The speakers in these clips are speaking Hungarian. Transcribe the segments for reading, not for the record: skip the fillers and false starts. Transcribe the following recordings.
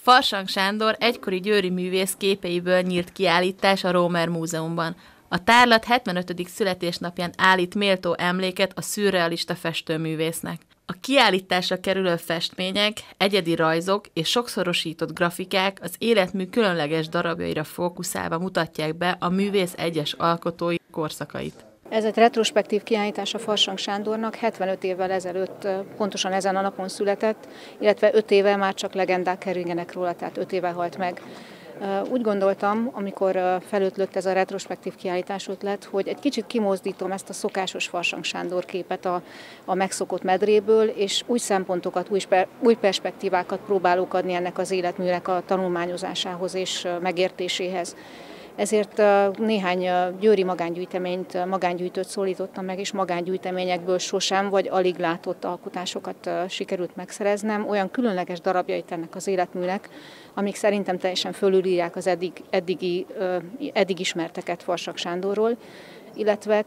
Farsang Sándor egykori győri művész képeiből nyílt kiállítás a Rómer Múzeumban. A tárlat 75. születésnapján állít méltó emléket a szürrealista festőművésznek. A kiállításra kerülő festmények, egyedi rajzok és sokszorosított grafikák az életmű különleges darabjaira fókuszálva mutatják be a művész egyes alkotói korszakait. Ez egy retrospektív kiállítás a Farsang Sándornak, 75 évvel ezelőtt pontosan ezen a napon született, illetve 5 éve már csak legendák keringenek róla, tehát 5 éve halt meg. Úgy gondoltam, amikor felötlött ez a retrospektív kiállítás ötlet, hogy egy kicsit kimozdítom ezt a szokásos Farsang Sándor képet a megszokott medréből, és új szempontokat, új perspektívákat próbálok adni ennek az életműnek a tanulmányozásához és megértéséhez. Ezért néhány győri magángyűjtőt szólítottam meg, és magángyűjteményekből sosem vagy alig látott alkotásokat sikerült megszereznem. Olyan különleges darabjait ennek az életműnek, amik szerintem teljesen fölülírják az eddig ismerteket Farsang Sándorról, illetve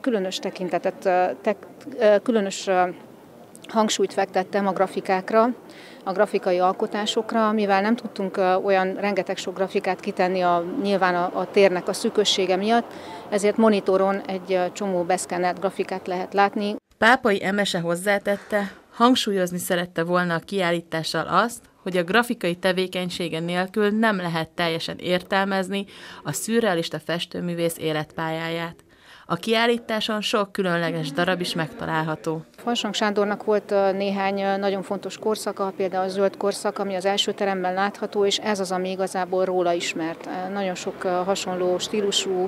különös hangsúlyt fektettem a grafikákra, a grafikai alkotásokra, mivel nem tudtunk olyan rengeteg sok grafikát kitenni nyilván a térnek a szűkössége miatt, ezért monitoron egy csomó beszkennelt grafikát lehet látni. Pápai Emese hozzátette, hangsúlyozni szerette volna a kiállítással azt, hogy a grafikai tevékenysége nélkül nem lehet teljesen értelmezni a szürrealista festőművész életpályáját. A kiállításon sok különleges darab is megtalálható. Farsang Sándornak volt néhány nagyon fontos korszaka, például a zöld korszak, ami az első teremben látható, és ez az, ami igazából róla ismert. Nagyon sok hasonló stílusú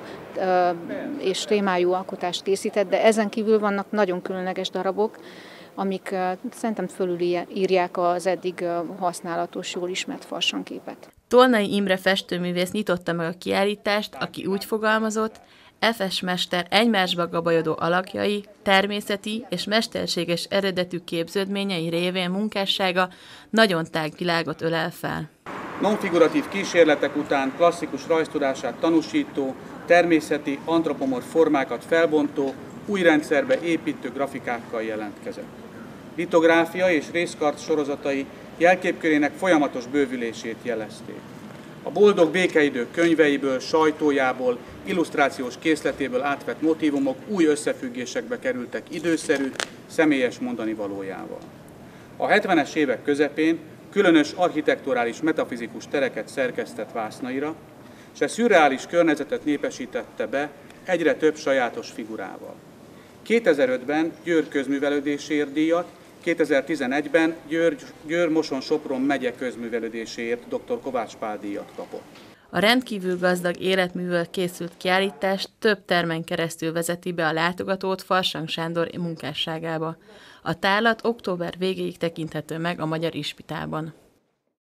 és témájú alkotást készített, de ezen kívül vannak nagyon különleges darabok, amik szerintem fölülírják az eddig használatos, jól ismert Farsang képet. Tolnai Imre festőművész nyitotta meg a kiállítást, aki úgy fogalmazott, F.S. mester egymásba gabajodó alakjai, természeti és mesterséges eredetű képződményei révén munkássága nagyon tág világot ölel fel. Nonfiguratív kísérletek után klasszikus rajztudását tanúsító, természeti, antropomorf formákat felbontó, új rendszerbe építő grafikákkal jelentkezett. Litográfia és részkart sorozatai jelképkörének folyamatos bővülését jelezték. A Boldog békeidő könyveiből, sajtójából, illusztrációs készletéből átvett motívumok új összefüggésekbe kerültek időszerű, személyes mondanivalójával. A 70-es évek közepén különös architekturális metafizikus tereket szerkesztett vásznaira, és a szürreális környezetet népesítette be egyre több sajátos figurával. 2005-ben Győr közművelődéséért díjat, 2011-ben Győr-Moson-Sopron megye közművelődéséért dr. Kovács Pál díjat kapott. A rendkívül gazdag életművel készült kiállítást több termen keresztül vezeti be a látogatót Farsang Sándor munkásságába. A tárlat október végéig tekinthető meg a Magyar Ispitában.